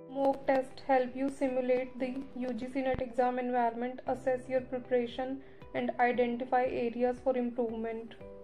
Mock tests help you simulate the UGC NET exam environment, assess your preparation, and identify areas for improvement.